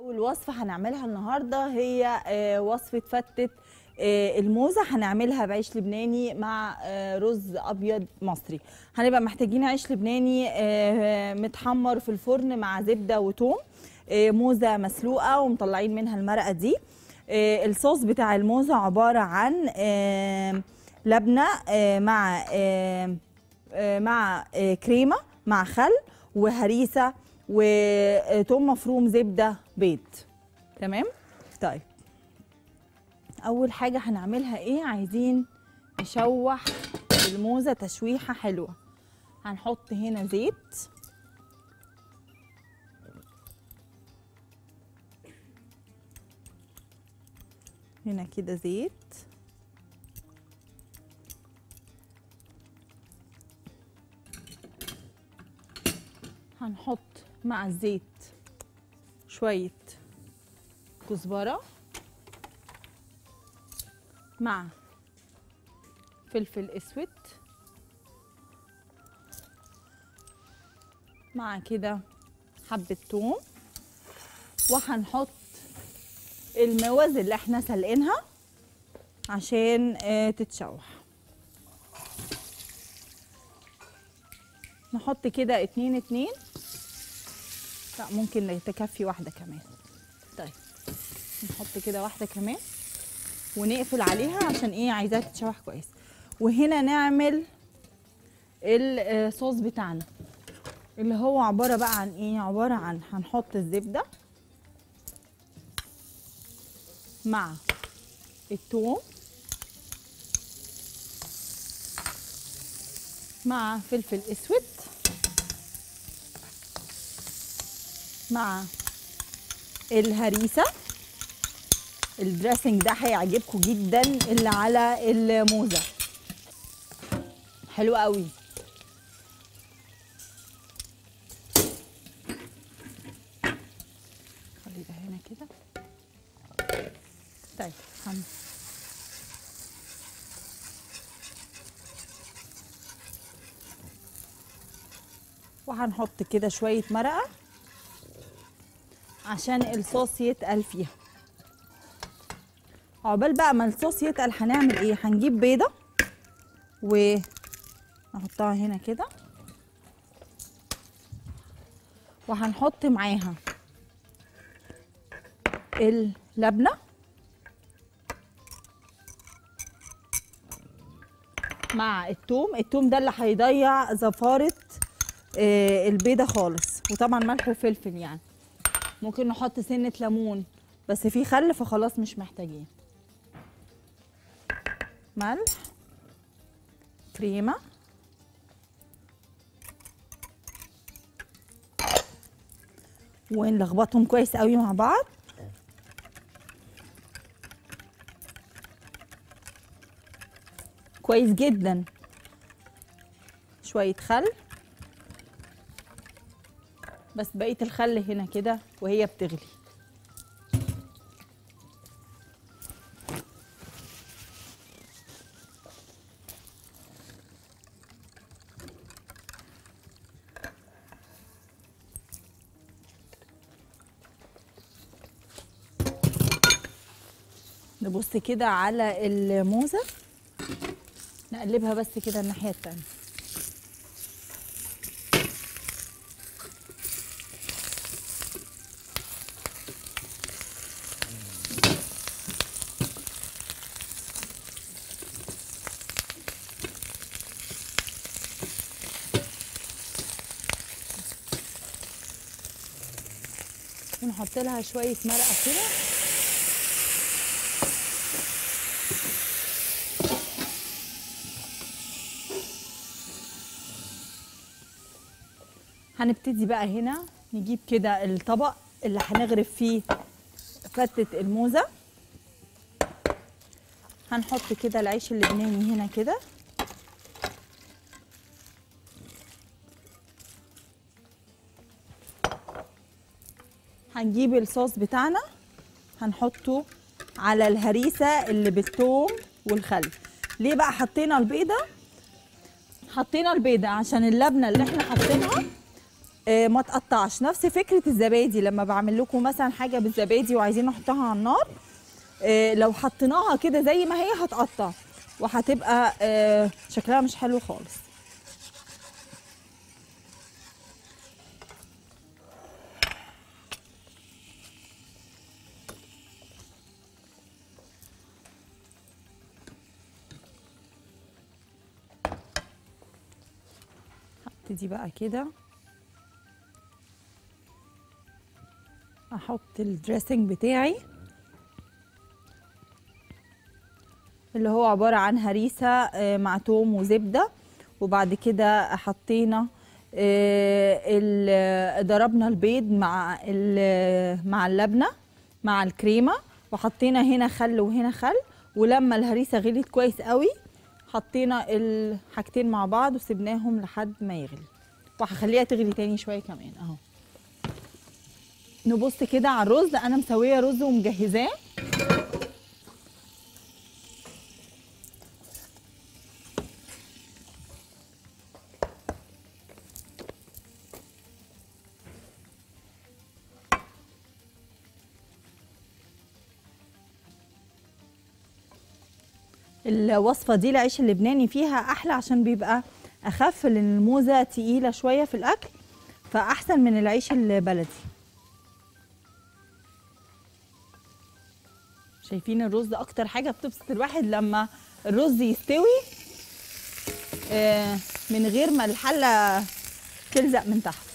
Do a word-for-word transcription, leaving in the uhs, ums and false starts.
أول وصفة هنعملها النهاردة هي آه، وصفة فتة آه، الموزة. هنعملها بعيش لبناني مع آه، رز أبيض مصري. هنبقى محتاجين عيش لبناني آه، متحمر في الفرن مع زبدة وتوم، آه، موزة مسلوقة ومطلعين منها المرقة دي. آه، الصوص بتاع الموزة عبارة عن آه، لبنة آه، مع آه، آه، مع آه، كريمة مع خل وهريسة وتوم مفروم زبدة بيض. تمام. طيب اول حاجة هنعملها ايه؟ عايزين نشوح الموزة تشويحة حلوة. هنحط هنا زيت، هنا كده زيت، هنحط مع الزيت شوية كزبرة مع فلفل اسود مع كده حبة توم، وهنحط الموز اللي احنا سلقينها عشان اه تتشوح. نحط كده اتنين اتنين، لا ممكن تكفي واحدة كمان. طيب نحط كده واحدة كمان ونقفل عليها عشان ايه؟ عايزاها تتشوح كويس. وهنا نعمل الصوص بتاعنا اللي هو عبارة بقى عن ايه؟ عبارة عن هنحط الزبدة مع الثوم مع فلفل اسود مع الهريسة. الدريسنج ده هيعجبكم جدا اللي على الموزة، حلو قوي. خلي ده هنا كده. طيب هم وهنحط كده شوية مرقة عشان الصوص يتقل فيها. عقبال بقى ما الصوص يتقل هنعمل ايه؟ هنجيب بيضة ونحطها هنا كده، وهنحط معاها اللبنة مع الثوم. الثوم ده اللي هيضيع زفارة آه البيضة خالص، وطبعا ملح وفلفل. يعني ممكن نحط سنة ليمون بس في خل فخلاص مش محتاجين. ملح، كريمة، ونلخبطهم كويس قوي مع بعض. كويس جدا. شوية خل، بس بقية الخل هنا كده وهي بتغلي. نبص كده على الموزة، نقلبها بس كده الناحية التانية. ونحط لها شوية مرقة كده. هنبتدي بقى هنا نجيب كده الطبق اللي هنغرف فيه فتة الموزة. هنحط كده العيش اللبناني هنا كده، هنجيب الصوص بتاعنا هنحطه على الهريسة اللي بالثوم والخل. ليه بقى حطينا البيضة؟ حطينا البيضة عشان اللبنة اللي احنا حطيناها آه ما تقطعش. نفس فكره الزبادي، لما بعمل لكم مثلا حاجه بالزبادي وعايزين نحطها على النار، آه لو حطيناها كده زي ما هي هتقطع وهتبقى آه شكلها مش حلو خالص. هبتدي بقى كده احط الدريسنج بتاعي اللي هو عبارة عن هريسة مع توم وزبدة، وبعد كده حطينا ضربنا البيض مع مع اللبنة مع الكريمة، وحطينا هنا خل وهنا خل، ولما الهريسة غليت كويس قوي حطينا الحاجتين مع بعض وسبناهم لحد ما يغلي، وهخليها تغلي تاني شوية كمان اهو. نبص كده على الرز، انا مسويه رز ومجهزاه. الوصفه دي العيش اللبناني فيها احلى عشان بيبقى اخف، لان الموزه تقيله شويه في الاكل فاحسن من العيش البلدي. شايفين الرز اكتر حاجه بتبسط الواحد لما الرز يستوي من غير ما الحله تلزق من تحت.